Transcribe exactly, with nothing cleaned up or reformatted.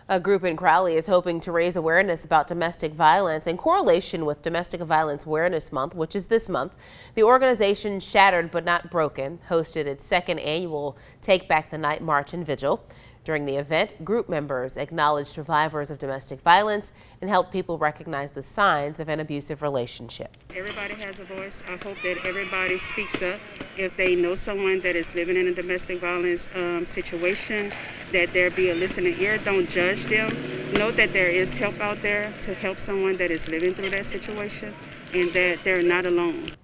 A group in Crowley is hoping to raise awareness about domestic violence in correlation with Domestic Violence Awareness Month, which is this month. The organization Shattered But Not Broken hosted its second annual Take Back the Night March and Vigil. During the event, group members acknowledged survivors of domestic violence and helped people recognize the signs of an abusive relationship. Everybody has a voice. I hope that everybody speaks up. If they know someone that is living in a domestic violence um, situation, that there be a listening ear. Don't judge them. Know that there is help out there to help someone that is living through that situation and that they're not alone.